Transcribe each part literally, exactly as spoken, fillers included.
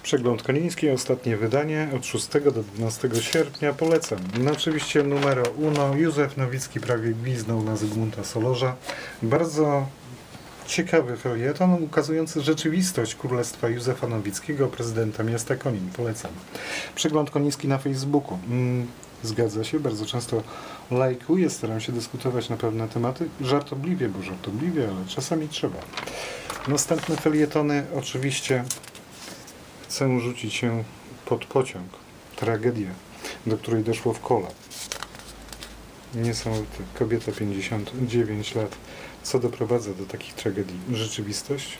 Przegląd Koniński, ostatnie wydanie od szóstego do dwunastego sierpnia. Polecam. No, oczywiście numero uno. Józef Nowicki prawie gwizdnął na Zygmunta Solorza. Bardzo ciekawy felieton ukazujący rzeczywistość Królestwa Józefa Nowickiego, prezydenta miasta Konin. Polecam. Przegląd Koniński na Facebooku. Mm, zgadza się, bardzo często lajkuję, staram się dyskutować na pewne tematy. Żartobliwie, bo żartobliwie, ale czasami trzeba. Następne felietony oczywiście chcę rzucić się pod pociąg. Tragedia, do której doszło w Kole. Niesamowite. Kobieta, pięćdziesiąt dziewięć lat. Co doprowadza do takich tragedii? Rzeczywistość?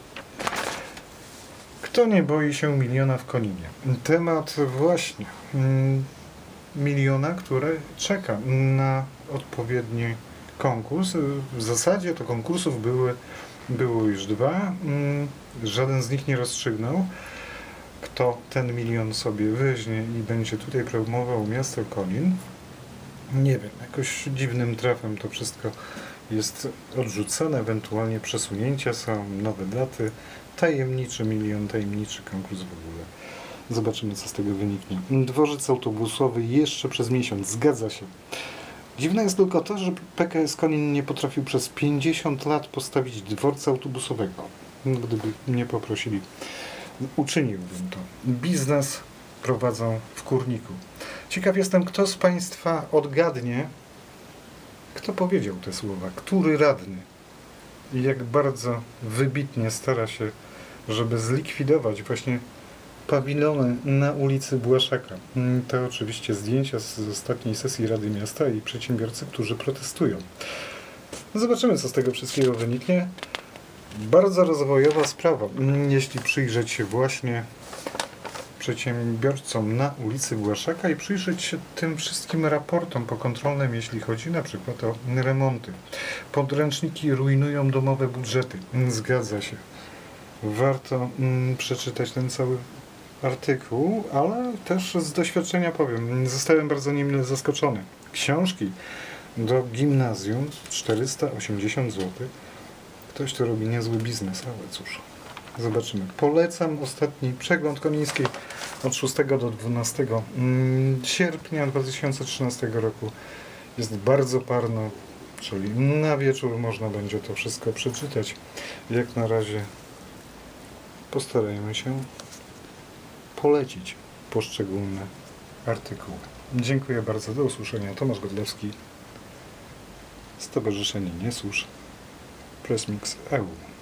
Kto nie boi się miliona w Koninie? Temat właśnie mm, miliona, który czeka na odpowiedni konkurs. W zasadzie to konkursów były, było już dwa. Mm, żaden z nich nie rozstrzygnął, kto ten milion sobie weźmie i będzie tutaj promował miasto Konin. Nie wiem, jakoś dziwnym trafem to wszystko jest odrzucone, ewentualnie przesunięcia są, nowe daty, tajemniczy milion, tajemniczy konkurs w ogóle. Zobaczymy, co z tego wyniknie. Dworzec autobusowy jeszcze przez miesiąc, zgadza się. Dziwne jest tylko to, że P K S Konin nie potrafił przez pięćdziesiąt lat postawić dworca autobusowego. Gdyby mnie poprosili, uczyniłbym to. Biznes prowadzą w Kurniku. Ciekaw jestem, kto z Państwa odgadnie, kto powiedział te słowa, który radny i jak bardzo wybitnie stara się, żeby zlikwidować właśnie pawilony na ulicy Błaszaka. To oczywiście zdjęcia z ostatniej sesji Rady Miasta i przedsiębiorcy, którzy protestują. Zobaczymy, co z tego wszystkiego wyniknie. Bardzo rozwojowa sprawa, jeśli przyjrzeć się właśnie przedsiębiorcom na ulicy Błaszaka i przyjrzeć się tym wszystkim raportom pokontrolnym, jeśli chodzi na przykład o remonty. Podręczniki rujnują domowe budżety. Zgadza się. Warto mm, przeczytać ten cały artykuł, ale też z doświadczenia powiem, zostałem bardzo niemile zaskoczony. Książki do gimnazjum czterysta osiemdziesiąt złotych. Ktoś, kto robi niezły biznes, ale cóż. Zobaczymy. Polecam ostatni przegląd Koniński od szóstego do dwunastego sierpnia dwa tysiące trzynastego roku. Jest bardzo parno, czyli na wieczór można będzie to wszystko przeczytać. Jak na razie postarajmy się polecić poszczególne artykuły. Dziękuję bardzo. Do usłyszenia. Tomasz Godlewski, Stowarzyszenie Nie Służ, Pressmix E U.